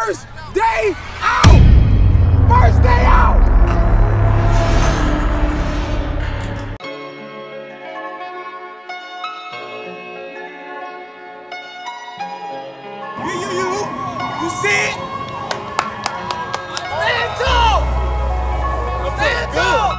First day out! First day out! You see it? Stand tall! Stand tall!